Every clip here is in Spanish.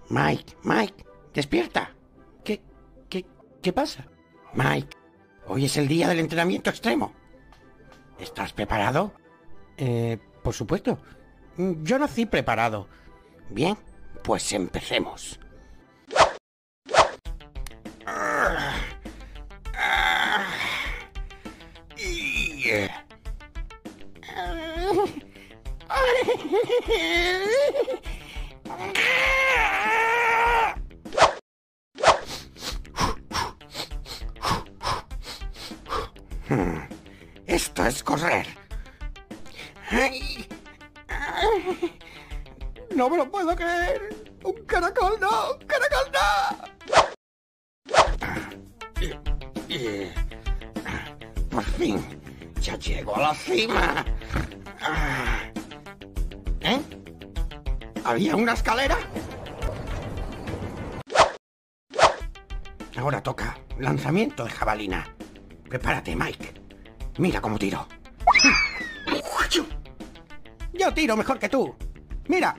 Mike, despierta. ¿Qué pasa? Mike, hoy es el día del entrenamiento extremo. ¿Estás preparado? Por supuesto. Yo nací preparado. Bien, pues empecemos. Esto es correr. ¡No me lo puedo creer! ¡Un caracol no! ¡Un caracol no! Por fin, ya llego a la cima. ¿Eh? ¿Había una escalera? Ahora toca lanzamiento de jabalina. Prepárate, Mike. Mira cómo tiro. Yo tiro mejor que tú. Mira.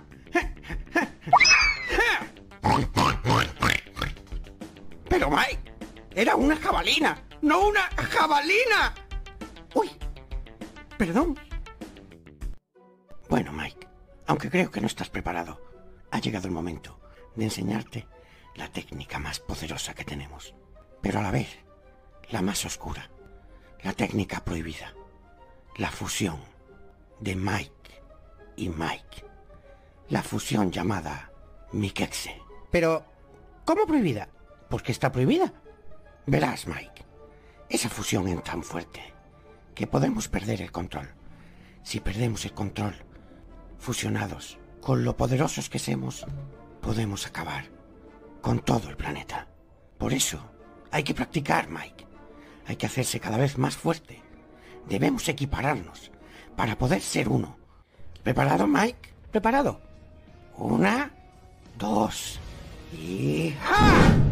Pero Mike, era una jabalina, no una jabalina. Uy, perdón. Bueno, Mike, aunque creo que no estás preparado, ha llegado el momento de enseñarte la técnica más poderosa que tenemos, pero a la vez la más oscura, la técnica prohibida, la fusión de Mike y Mike, la fusión llamada Mikexe. Pero, ¿cómo prohibida? ¿Por qué está prohibida? Verás, Mike, esa fusión es tan fuerte que podemos perder el control. Si perdemos el control, fusionados con lo poderosos que somos, podemos acabar con todo el planeta. Por eso hay que practicar, Mike. Hay que hacerse cada vez más fuerte. Debemos equipararnos para poder ser uno. ¿Preparado, Mike? ¿Preparado? 1, 2 y ¡ja!